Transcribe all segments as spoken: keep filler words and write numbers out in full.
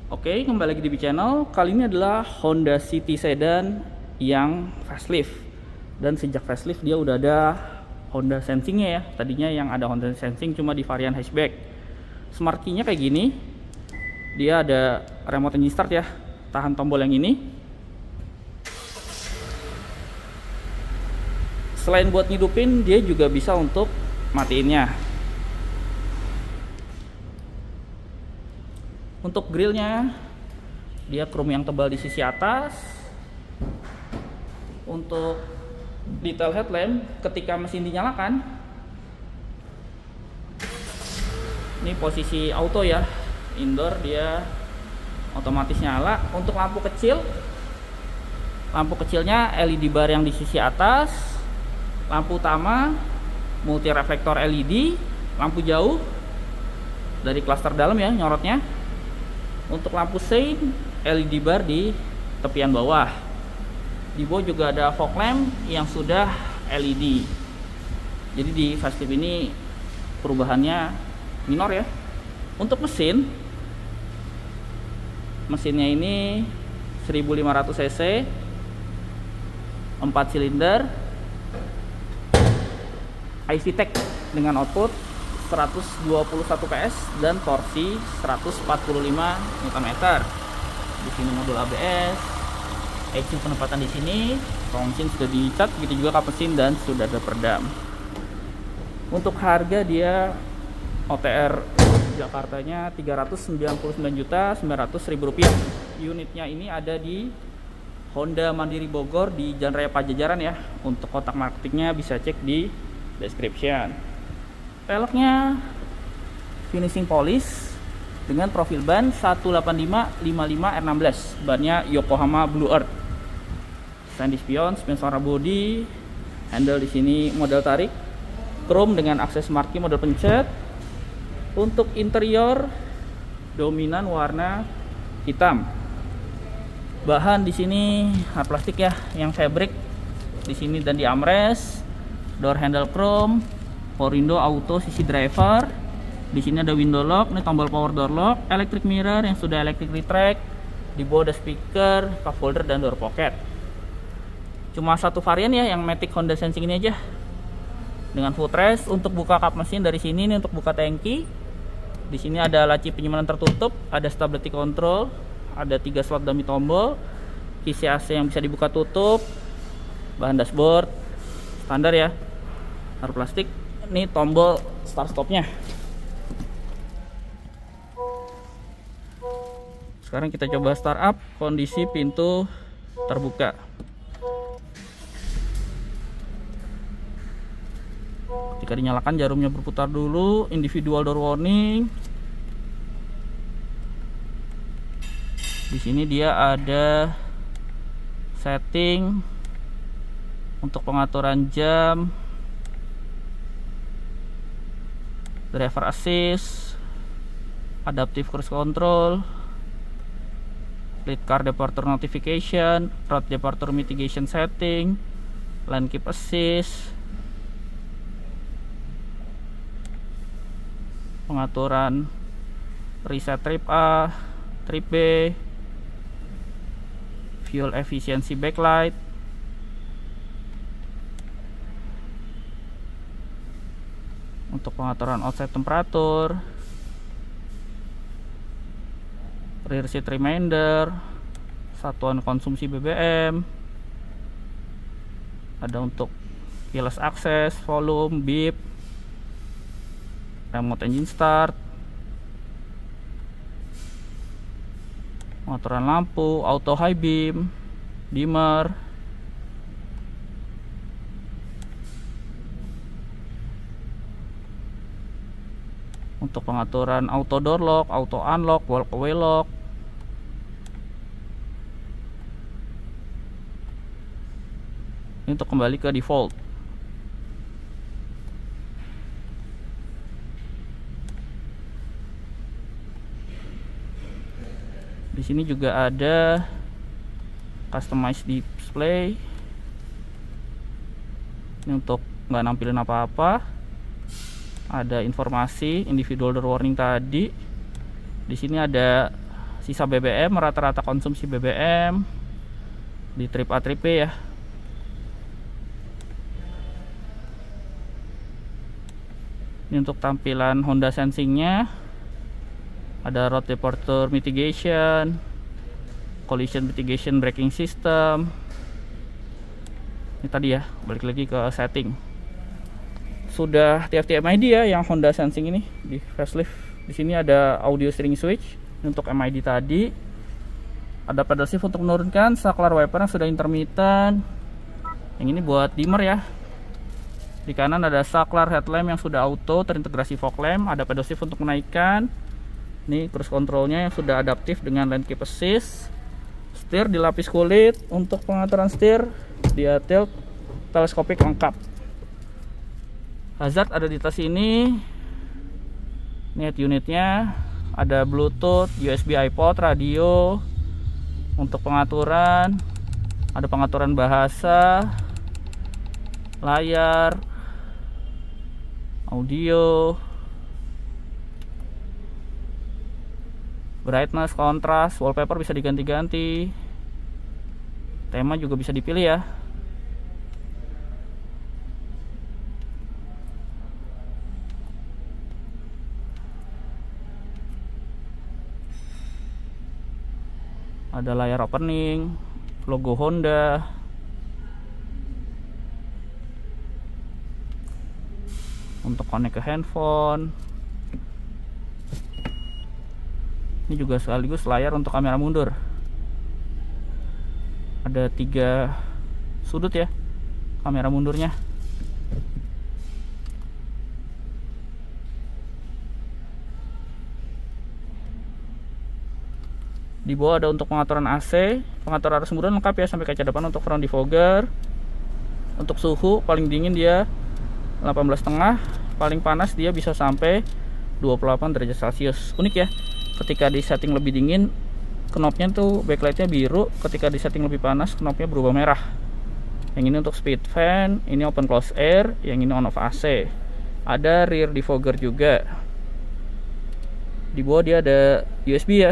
Oke, kembali lagi di B Channel. Kali ini adalah Honda City Sedan yang facelift. Dan sejak facelift dia udah ada Honda Sensing-nya ya. Tadinya yang ada Honda Sensing cuma di varian hatchback. Smart key-nya kayak gini. Dia ada remote engine start ya. Tahan tombol yang ini. Selain buat ngidupin, dia juga bisa untuk matiinnya. Untuk grillnya, dia chrome yang tebal di sisi atas. Untuk detail headlamp, ketika mesin dinyalakan, ini posisi auto ya, indoor dia otomatis nyala. Untuk lampu kecil, lampu kecilnya L E D bar yang di sisi atas, lampu utama multi reflektor L E D, lampu jauh dari klaster dalam ya nyorotnya. Untuk lampu sein L E D bar di tepian bawah. Di bawah juga ada fog lamp yang sudah L E D. Jadi di facelift ini perubahannya minor ya. Untuk mesin, mesinnya ini seribu lima ratus cc, empat silinder, iVTEC dengan output seratus dua puluh satu P S dan torsi seratus empat puluh lima Newton meter. Di sini modul A B S, action penempatan di sini, kolong mesin sudah dicat, begitu juga kap mesin dan sudah ada peredam. Untuk harga dia O T R Jakartanya tiga ratus sembilan puluh sembilan juta sembilan ratus ribu rupiah. Unitnya ini ada di Honda Mandiri Bogor di Jalan Raya Pajajaran ya. Untuk kontak marketingnya bisa cek di description. Peleknya finishing polish dengan profil ban seratus delapan puluh lima lima puluh lima R enam belas, bannya Yokohama Blue Earth. Stand spion, spion suara body, handle di sini model tarik, chrome dengan akses marquee model pencet. Untuk interior dominan warna hitam. Bahan di sini hard plastik ya, yang fabric di sini dan di armrest. Door handle chrome. Power window auto sisi driver. Di sini ada window lock, ini tombol power door lock, electric mirror yang sudah electric retract. Di bawah ada speaker, cup holder dan door pocket. Cuma satu varian ya yang Matic Honda Sensing ini aja. Dengan footrest. Untuk buka kap mesin dari sini ini untuk buka tangki. Di sini ada laci penyimpanan tertutup, ada stability control, ada tiga slot dummy tombol, kisi A C yang bisa dibuka tutup, bahan dashboard standar ya, hard plastik. Ini tombol start stopnya. Sekarang kita coba start up, kondisi pintu terbuka. Ketika dinyalakan jarumnya berputar dulu, individual door warning. Di sini dia ada setting untuk pengaturan jam, driver assist, adaptive cruise control, lead car departure notification, road departure mitigation setting, lane keep assist, pengaturan reset trip A, trip B, fuel efficiency backlight, untuk pengaturan outside temperatur, rear seat reminder, satuan konsumsi B B M, ada untuk keyless access, volume, beep, remote engine start, pengaturan lampu, auto high beam, dimmer, untuk pengaturan auto door lock, auto unlock, walkway lock. Ini untuk kembali ke default. Di sini juga ada customized display. Ini untuk nggak nampilin apa-apa. Ada informasi individual door warning tadi. Di sini ada sisa B B M, rata-rata konsumsi B B M di trip A trip B ya. Ini untuk tampilan Honda Sensing-nya. Ada road departure mitigation, collision mitigation braking system. Ini tadi ya, balik lagi ke setting. Sudah T F T M I D ya yang Honda Sensing ini di facelift. Di sini ada audio steering switch untuk M I D tadi. Ada pedal shift untuk menurunkan, saklar wiper yang sudah intermittent. Yang ini buat dimmer ya. Di kanan ada saklar headlamp yang sudah auto terintegrasi fog lamp. Ada pedal shift untuk menaikkan. Ini cruise controlnya yang sudah adaptif dengan lane keep assist. Setir dilapis kulit. Untuk pengaturan setir dia tilt teleskopik lengkap. Hazard ada di tas ini. Ini head unitnya. Ada Bluetooth, U S B iPod, radio. Untuk pengaturan ada pengaturan bahasa, layar, audio, brightness, kontras, wallpaper bisa diganti-ganti. Tema juga bisa dipilih ya. Ada layar opening, logo Honda. Untuk connect ke handphone. Ini juga sekaligus layar untuk kamera mundur. Ada tiga sudut ya kamera mundurnya. Di bawah ada untuk pengaturan A C, pengaturan arus semburan lengkap ya, sampai kaca depan untuk front defogger. Untuk suhu paling dingin dia delapan belas koma lima, paling panas dia bisa sampai dua puluh delapan derajat Celcius. Unik ya, ketika di setting lebih dingin knopnya tuh backlightnya biru, ketika di setting lebih panas knopnya berubah merah. Yang ini untuk speed fan, ini open close air, yang ini on off A C. Ada rear defogger juga. Di bawah dia ada U S B ya.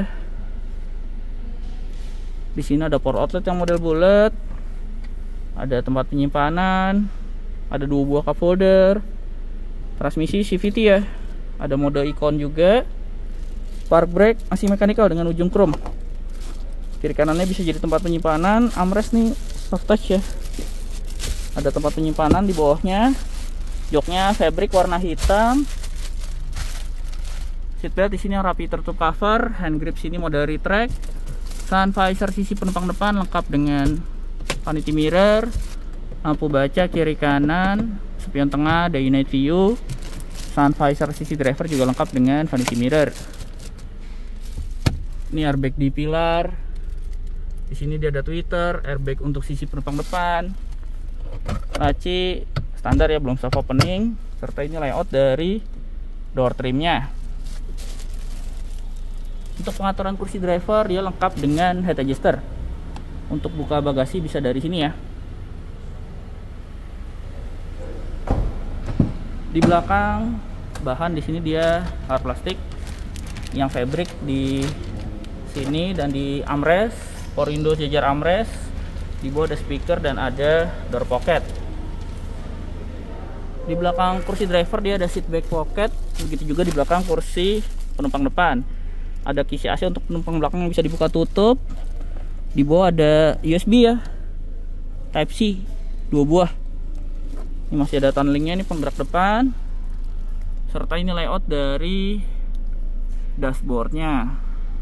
Di sini ada power outlet yang model bulat, ada tempat penyimpanan, ada dua buah cup holder, transmisi C V T ya, ada mode ikon juga, park brake masih mechanical dengan ujung chrome, kiri kanannya bisa jadi tempat penyimpanan, armrest nih soft touch ya, ada tempat penyimpanan di bawahnya, joknya fabric warna hitam, seatbelt di sini yang rapi tertutup cover, hand grip sini mode retract. Sun visor sisi penumpang depan lengkap dengan vanity mirror, lampu baca kiri kanan, spion tengah, day night view. Sun visor sisi driver juga lengkap dengan vanity mirror. Ini airbag di pilar. Di sini dia ada tweeter, airbag untuk sisi penumpang depan. Laci standar ya, belum soft opening. Serta ini layout dari door trimnya. Untuk pengaturan kursi driver dia lengkap dengan head adjuster. Untuk buka bagasi bisa dari sini ya. Di belakang bahan di sini dia hard plastik yang fabric di sini dan di armrest, power window jajar armrest. Di bawah ada speaker dan ada door pocket. Di belakang kursi driver dia ada seat back pocket, begitu juga di belakang kursi penumpang depan. Ada kisi A C untuk penumpang belakang yang bisa dibuka tutup. Di bawah ada U S B ya, Type C dua buah. Ini masih ada tunnelingnya, ini penggerak depan. Serta ini layout dari dashboardnya.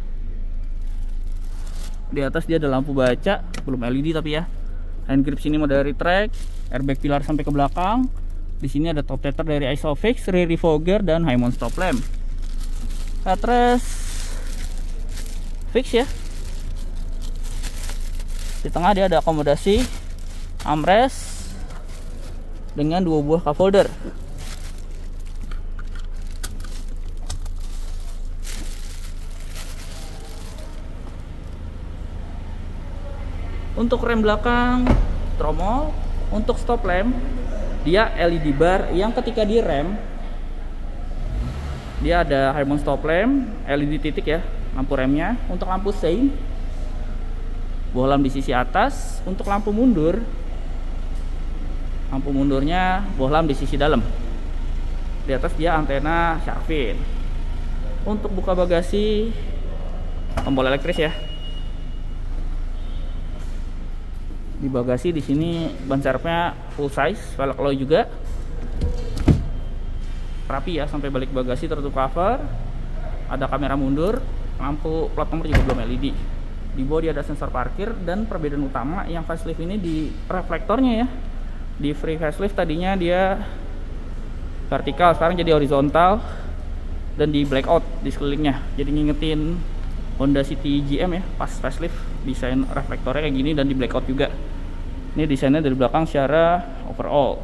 Di atas dia ada lampu baca, belum L E D tapi ya. Hand grip sini mode retract, airbag pilar sampai ke belakang. Di sini ada top tether dari Isofix, rear defogger dan high mount stop lamp. Headrest fix ya. Di tengah dia ada akomodasi armrest dengan dua buah cup holder. Untuk rem belakang tromol, untuk stop lamp dia L E D bar yang ketika direm dia ada high mount stop lamp, L E D titik ya. lampu remnya. Untuk lampu sein, bohlam di sisi atas. Untuk lampu mundur, lampu mundurnya bohlam di sisi dalam. Di atas dia antena shark fin. Untuk buka bagasi, tombol elektris ya. Di bagasi di sini ban serepnya full size, velg alloy juga. Rapi ya, sampai balik bagasi tertutup cover. Ada kamera mundur, lampu plat nomor juga belum L E D. Di bawah dia ada sensor parkir, dan perbedaan utama yang facelift ini di reflektornya ya. Di free facelift tadinya dia vertikal, sekarang jadi horizontal, dan di blackout di sekelilingnya. Jadi ngingetin Honda City G M ya, pas facelift desain reflektornya kayak gini, dan di blackout juga. Ini desainnya dari belakang secara overall.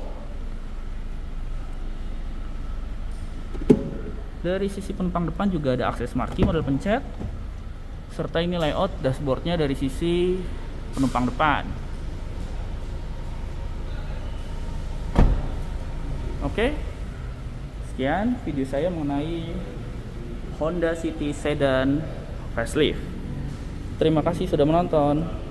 Dari sisi penumpang depan juga ada akses marquee model pencet, serta ini layout dashboardnya dari sisi penumpang depan. Oke, sekian video saya mengenai Honda City Sedan facelift. Terima kasih sudah menonton.